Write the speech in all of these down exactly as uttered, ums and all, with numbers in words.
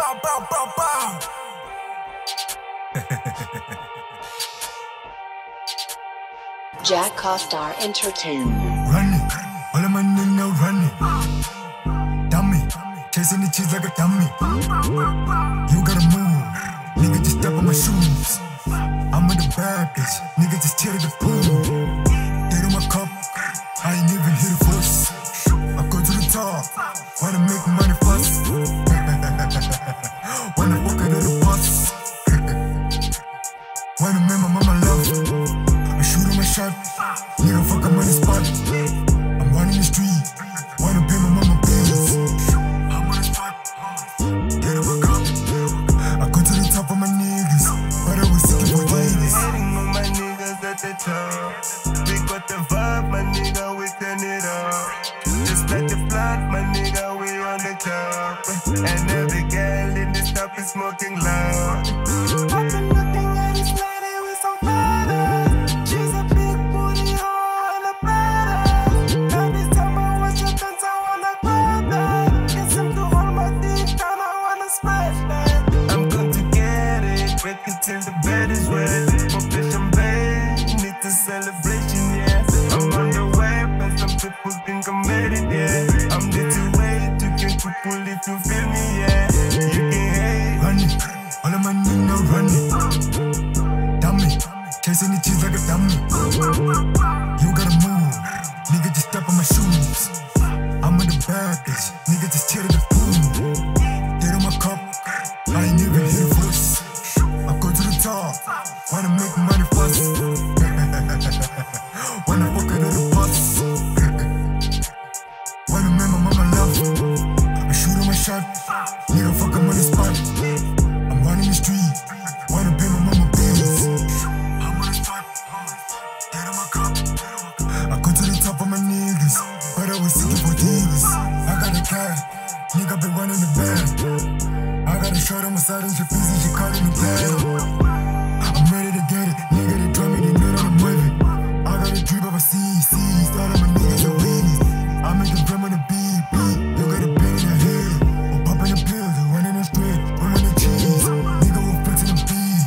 bow, bow, bow, bow. Jack Costar Entertainment. Run it, all of my niggas know run it. Dummy, chasing the cheese like a dummy. You gotta move, nigga just step on my shoes. I'm with the bad bitch, nigga just tear the pool. Dead on my cup, I ain't even hit the first. I go to the top, wanna make money fast. Wanna fuck it in the bus. Wanna make my mama love. I shoot on my shot, nigga fuck I'm on the spot. I'm running the street, wanna pay my mama bills. I'm on the spot, dead on my cup. I go to the top of my niggas, but I was seeking for days. Hating on my niggas at the top. We got the vibe, my nigga, we turn it up. Just like the plant, my nigga, we on the top. And every girl in this top is smoking loud. I've been looking at this lady with some flatters. She's a big booty hole and a bladder. Every time I watch her dance, I wanna grab that. Get him to hold my dick down, I wanna smash that. I'm going to get it, break it till the bed is wet. Confession, babe, need the celebration, yeah. I'm on the web and some people think I'm made it, yeah. I'm there to wait, you can pull if you feel me, yeah. You can hate. Run it, all of my niggas know run it. Dummy, chasing the cheese like a dummy. You gotta move, nigga just step on my shoes. I'm with the bad bitch, nigga just tear the pool. Dead on my cup, I ain't even hit the first. I go to the top, wanna make money fast. Wanna fuck it in the bus. Wanna make my mama love. I shoot on my shot, nigga fuck I'm on the spot. I'm running the street, wanna pay my mama bills. I'm on the spot, dead on my cup. I go to the top of my niggas, but I was seeking for days. I got a cat, nigga been running the bed. I got a short on my side and she busy, she calling me dad. I'm ready to get it, nigga they draw me, they know that I'm with it. I got a drip of a C, C, start on my niggas and waiting. I make the drum on the beat, beat, you got a pen in your head. I'm popping the pills, running the street, running the cheese. Nigga will flex in the beat.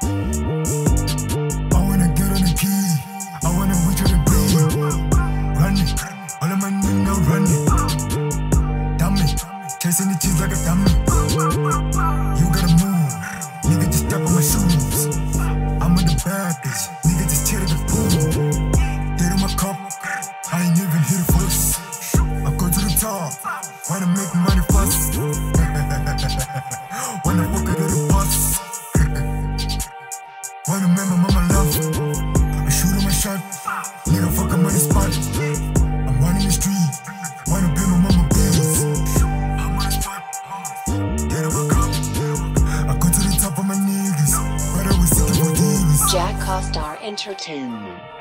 I wanna get on the key, I wanna reach on the beat. Run it, all of my niggas know run it. Dummy, chasing the cheese like a dummy. You gotta move, nigga just step on my shoes. I'm with the bad bitch, nigga just tear the pool. Dead on my cup, I ain't even hit the first. I go to the top, wanna make money fast. Wanna fuck it in the bus. Wanna make my mama love. I shoot on my shot, nigga fuck I'm on the spot. I'm running the street, wanna pay my mama bills. I'm on the spot, dead on my cup. I go to the top of my niggas, but I was seeking for days. Jack Costar Entertainment.